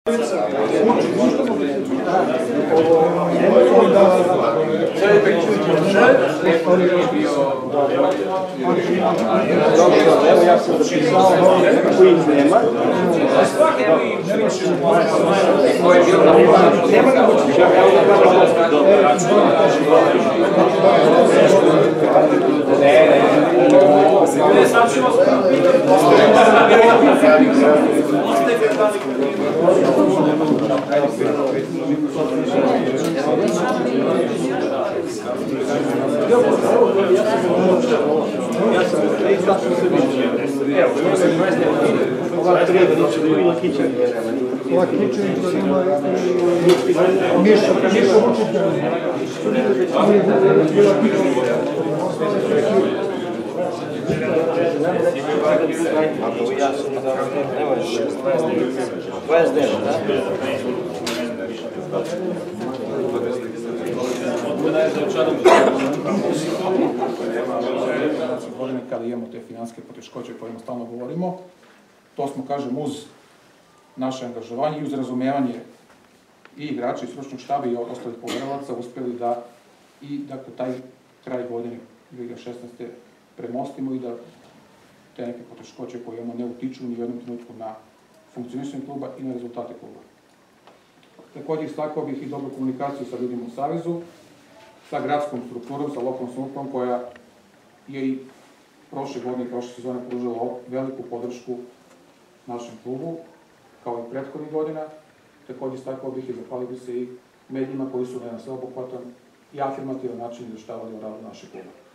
Evo ja sam zapisao koji nema. Kada imamo te financijske poteškoće o kojima stalno govorimo, to smo, kažem, uz naše angažovanje i uz razumijevanje i igrača i stručnog štaba i ostalih povjerovaca uspjeli da i dakle, taj kraj godine 2016. premostimo i da te neke poteškoće koje imamo ne utiču ni u jednom trenutku na funkcionisanje kluba i na rezultate kluba. Također istakao bih i dobru komunikaciju sa ljudima u Savezu, sa gradskom strukturom, sa lokalnom samoupravom koja je i prošle godine i prošle sezone pružila veliku podršku našem klubu, kao i prethodnih godina. Također istakao bih i zahvalio bih se i medijima koji su na jedan sveobuhvatan i afirmativan način izvještavali o radu našeg kluba.